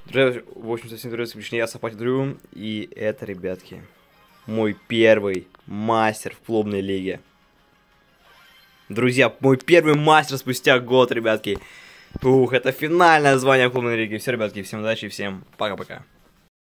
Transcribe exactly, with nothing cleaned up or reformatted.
Друзья, в общем-то, всем привет, я Сапати Дрю, и это, ребятки, мой первый мастер в клубной лиге. Друзья, мой первый мастер спустя год, ребятки. Ух, это финальное звание в клубной лиге. Все, ребятки, всем удачи, всем пока-пока.